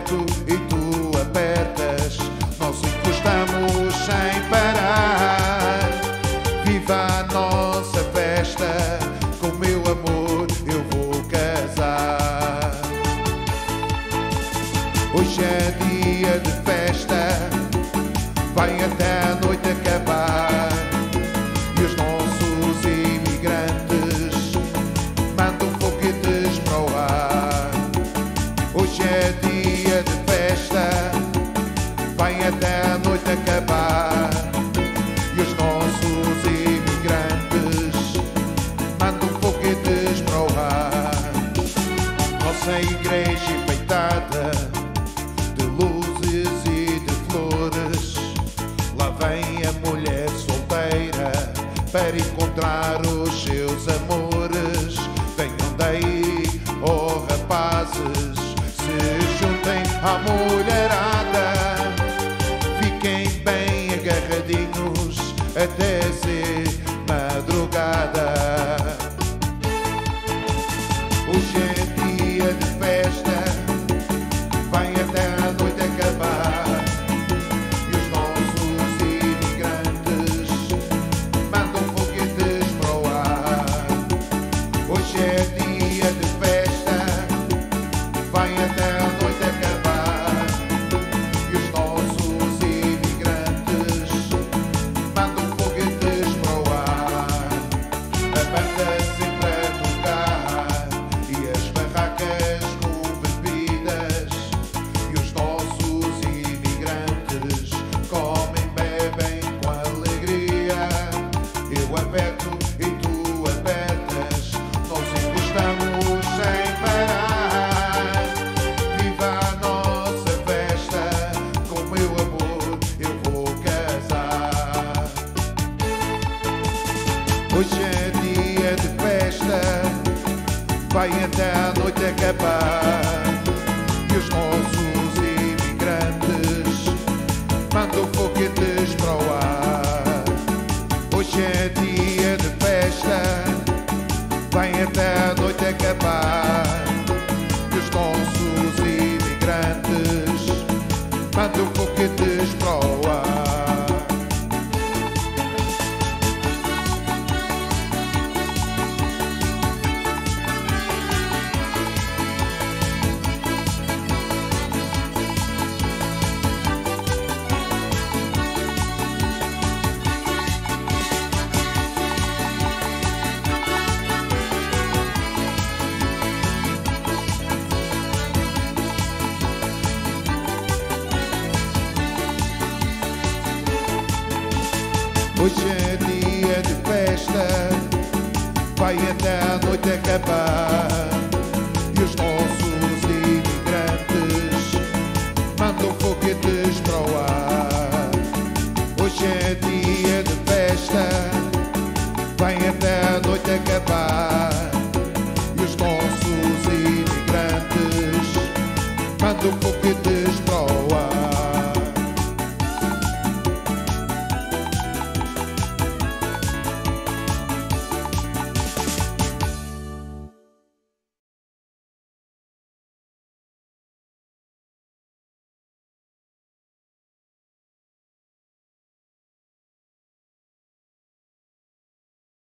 aperto e tu apertas, nós encostamos sem parar. Viva a nossa festa, com meu amor eu vou casar. Hoje é dia de festa, vai até a noite acabar. E os nossos imigrantes mandam foguetes para o ar. Hoje é dia de festa, vai até a noite acabar. E os nossos imigrantes mandam foguetes para o ar. Nossa igreja enfeitada de luzes e de flores, lá vem a mulher solteira para encontrar os seus amores. Venham daí, oh rapazes, se juntem à mulherada, fiquem bem agarradinhos até ser madrugada. Hoje é dia de festa, vai até a noite acabar. E os nossos imigrantes mandam foguetes para o ar. Hoje é dia de festa, vai até a noite acabar. E os nossos imigrantes mandam foguetes para o ar. A banda sempre a tocar e as barracas com bebidas. E os nossos imigrantes comem, bebem com alegria. Eu aperto e tu apertas, nós encostamos sem parar. Viva a nossa festa, com meu amor eu vou casar. Hoje é dia de festa, vai até a noite acabar. E os nossos imigrantes mandam foguetes para o ar. Hoje é dia de festa, vai até a noite acabar. E os nossos imigrantes mandam foguetes para o ar. Hoje é dia de festa, vai até a noite acabar. E os nossos imigrantes mandam foguetes para o ar. Hoje é dia de festa, vai até a noite acabar. E os nossos imigrantes mandam foguetes